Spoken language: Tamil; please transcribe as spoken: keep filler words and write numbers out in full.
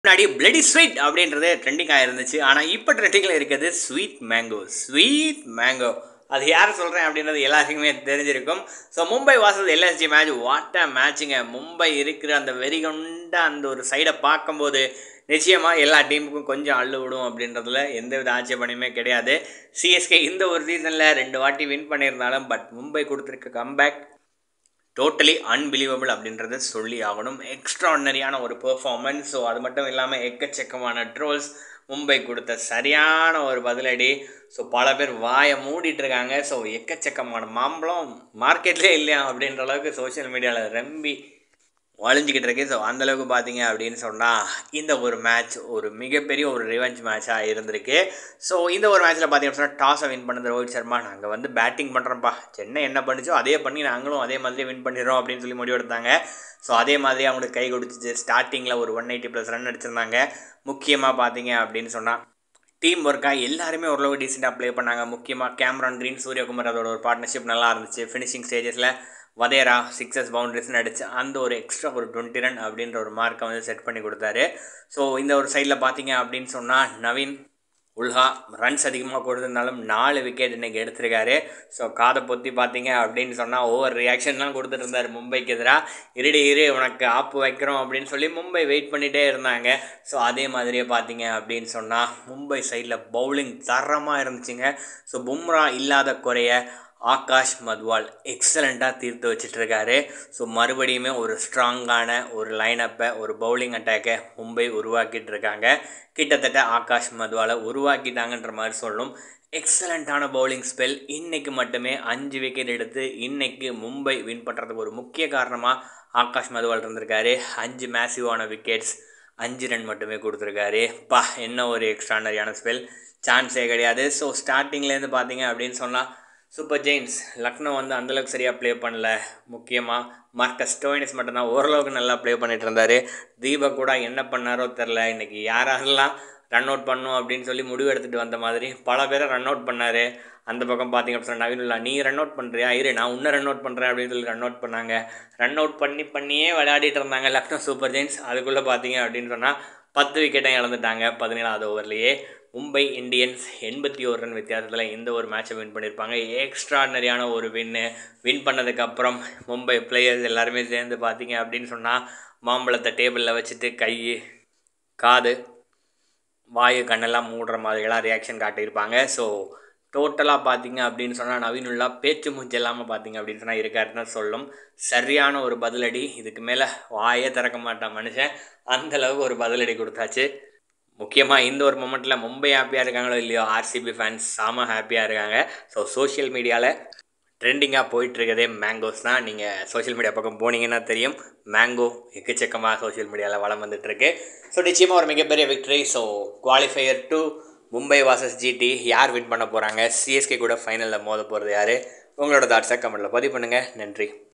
முன்னாடி பிளடி ஸ்வீட் அப்படின்றது ட்ரெண்டிங்காக இருந்துச்சு. ஆனால் இப்போ ட்ரெண்டிங்கில் இருக்கிறது ஸ்வீட் மேங்கோ ஸ்வீட் மேங்கோ அது யார் சொல்கிறேன் அப்படின்றது எல்லாருக்குமே தெரிஞ்சிருக்கும். ஸோ மும்பை வாசல் எல்எஸ்ஜி மேட்ச் வாட் அ மேட்சுங்க. மும்பை இருக்கிற அந்த வெறிகொண்ட அந்த ஒரு சைடை பார்க்கும்போது நிச்சயமாக எல்லா டீமுக்கும் கொஞ்சம் அள்ளு விடும் அப்படின்றதுல எந்த வித ஆட்சேபனையுமே கிடையாது. சிஎஸ்கே இந்த ஒரு சீசனில் ரெண்டு வாட்டி வின் பண்ணியிருந்தாலும் பட் மும்பை கொடுத்துருக்க கம்பேக் டோட்டலி அன்பிலீவபிள் அப்படின்றத சொல்லி ஆகணும். எக்ஸ்ட்ராடினரியான ஒரு பெர்ஃபார்மன்ஸ். ஸோ அது மட்டும் இல்லாமல் எக்கச்சக்கமான ட்ரோல்ஸ், மும்பை கொடுத்த சரியான ஒரு பதிலடி. ஸோ பல பேர் வாயை மூடிட்டு இருக்காங்க. ஸோ எக்கச்சக்கமான மாம்பழம் மார்க்கெட்லேயே இல்லையா அப்படின்ற அளவுக்கு சோஷியல் மீடியாவில் ரொம்ப வழிஞ்சிக்கிட்டு இருக்கு. ஸோ அந்தளவுக்கு பார்த்தீங்க அப்படின்னு சொன்னால் இந்த ஒரு மேட்ச் ஒரு மிகப்பெரிய ஒரு ரிவெஞ்ச் மேட்சாக இருந்திருக்கு. ஸோ இந்த ஒரு மேட்ச்சில் பார்த்தீங்கன்னு சொன்னால் டாஸை வின் பண்ணது ரோஹித் சர்மா. நாங்கள் வந்து பேட்டிங் பண்ணுறோம்ப்பா, சென்னை என்ன பண்ணிச்சோ அதே பண்ணி நாங்களும் அதே மாதிரி வின் பண்ணிடுறோம் அப்படின்னு சொல்லி முடிவு எடுத்தாங்க. ஸோ அதே மாதிரி அவங்களுக்கு கை கொடுத்துச்சு. ஸ்டார்டிங்கில் ஒரு ஒன் எயிட்டி ப்ளஸ் ரன் அடிச்சிருந்தாங்க. முக்கியமாக பார்த்தீங்க அப்படின்னு சொன்னால் டீம் ஒர்க்காக எல்லாருமே ஓரளவு டீசெண்டாக ப்ளே பண்ணாங்க. முக்கியமாக கேமரான் கிரீன், சூரியகுமார் அதோட ஒரு பார்ட்னர்ஷிப் நல்லா இருந்துச்சு. ஃபினிஷிங் ஸ்டேஜஸில் வதேரா சிக்ஸஸ் பவுண்டரிஸ்னு அடித்து அந்த ஒரு எக்ஸ்ட்ரா ஒரு டுவெண்ட்டி ரன் அப்படின்ற ஒரு மார்க்கை வந்து செட் பண்ணி கொடுத்தாரு. ஸோ இந்த ஒரு சைடில் பார்த்தீங்க அப்படின்னு சொன்னால் நவீன் உல்ஹா ரன்ஸ் அதிகமாக கொடுத்துருந்தாலும் நாலு விக்கெட் இன்றைக்கி எடுத்திருக்காரு. ஸோ காதை பொத்தி பார்த்தீங்க அப்படின்னு சொன்னால் ஓவர் ரியாக்ஷன்லாம் கொடுத்துட்டு இருந்தார் மும்பைக்கு எதிராக. இருடி இரு உனக்கு ஆப்பு வைக்கிறோம் அப்படின்னு சொல்லி மும்பை வெயிட் பண்ணிகிட்டே இருந்தாங்க. ஸோ அதே மாதிரியே பார்த்தீங்க அப்படின்னு சொன்னால் மும்பை சைடில் பவுலிங் தரமாக இருந்துச்சுங்க. ஸோ பும்ரா இல்லாத குறைய ஆகாஷ் மத்வால் எக்ஸலண்ட்டாக தீர்த்து வச்சிட்ருக்காரு. ஸோ மறுபடியுமே ஒரு ஸ்ட்ராங்கான ஒரு லைனப்பை, ஒரு பவுலிங் அட்டாக்கை மும்பை உருவாக்கிட்டு இருக்காங்க. கிட்டத்தட்ட ஆகாஷ் மத்வாலை உருவாக்கிட்டாங்கன்ற மாதிரி சொல்லணும். எக்ஸலண்ட்டான பவுலிங் ஸ்பெல். இன்றைக்கு மட்டுமே அஞ்சு விக்கெட் எடுத்து இன்றைக்கி மும்பை வின் பண்ணுறதுக்கு ஒரு முக்கிய காரணமாக ஆகாஷ் மத்வால் இருந்திருக்காரு. அஞ்சு மேசிவான விக்கெட்ஸ், அஞ்சு ரன் மட்டுமே கொடுத்துருக்காரு. பா என்ன ஒரு எக்ஸ்ட்ரானரியான ஸ்பெல், சான்ஸே கிடையாது. ஸோ ஸ்டார்டிங்லேருந்து பார்த்தீங்க அப்படின்னு சொன்னால் சூப்பர் ஜெயின்ஸ் லக்னோ வந்து அந்தளவுக்கு சரியாக ப்ளே பண்ணல. முக்கியமாக மார்க்கஸ் ஸ்டோயினிஸ் மட்டும்தான் ஓரளவுக்கு நல்லா ப்ளே பண்ணிகிட்டு இருந்தார். தீபக் கூட என்ன பண்ணாரோ தெரில. இன்றைக்கி யாரெல்லாம் ரன் அவுட் பண்ணும் அப்படின்னு சொல்லி முடிவு எடுத்துகிட்டு வந்த மாதிரி பல பேரை ரன் அவுட் பண்ணார். அந்த பக்கம் பார்த்திங்க அப்படின்னா நவீனுல்லா நீ ரன் அவுட் பண்ணுறியா, இரு நான் இன்னும் ரன் அவுட் பண்ணுறேன் அப்படின்னு சொல்லி ரன் அவுட் பண்ணாங்க. ரன் அவுட் பண்ணி பண்ணியே விளையாடிட்டு இருந்தாங்க லக்னோ சூப்பர் ஜெயின்ஸ். அதுக்குள்ளே பார்த்தீங்க அப்படின்னு சொன்னால் பத்து விக்கெட்டையும் இழந்துட்டாங்க பதினேழாவது ஓவர்லேயே. மும்பை இந்தியன்ஸ் எண்பத்தி ஒரு ரன் வித்தியாசத்தில் இந்த ஒரு மேட்சை வின் பண்ணியிருப்பாங்க. எக்ஸ்ட்ராடினரியான ஒரு வின்னு. வின் பண்ணதுக்கப்புறம் மும்பை பிளேயர்ஸ் எல்லாருமே சேர்ந்து பார்த்தீங்க அப்படின்னு சொன்னால் மாம்பழத்தை டேபிளில் வச்சுட்டு கை, காது, வாயு, கண்ணெல்லாம் மூடுற மாதிரியெல்லாம் ரியாக்ஷன் காட்டியிருப்பாங்க. ஸோ டோட்டலாக பார்த்தீங்க அப்படின்னு சொன்னால் நவீனுல்லா பேச்சு மூச்சு இல்லாமல் பார்த்தீங்க அப்படின்னு சொன்னால் இருக்காருன்னு சொல்லும். சரியான ஒரு பதிலடி. இதுக்கு மேலே வாயே திறக்க மாட்டான் மனுஷன், அந்தளவுக்கு ஒரு பதிலடி கொடுத்தாச்சு. முக்கியமாக இந்த ஒரு மொமெண்ட்டில் மும்பை ஹாப்பியாக இருக்காங்களோ இல்லையோ, ஆர்சிபி ஃபேன்ஸ் செம ஹாப்பியாக இருக்காங்க. ஸோ சோஷியல் மீடியாவில் ட்ரெண்டிங்காக போயிட்டுருக்கதே மேங்கோஸ் தான். நீங்கள் சோஷியல் மீடியா பக்கம் போனீங்கன்னா தெரியும், மேங்கோ எக்கச்சக்கமாக சோஷியல் மீடியாவில் வளம் வந்துட்டுருக்கு. ஸோ நிச்சயமாக ஒரு மிகப்பெரிய victory. So qualifier two Mumbai வாசஸ் ஜிடி யார் வின் பண்ண போகிறாங்க, சிஎஸ்கே கூட ஃபைனலில் மோத போகிறது யார், உங்களோட தாட்ஸை கமெண்ட்டில் பதிவு பண்ணுங்கள். நன்றி.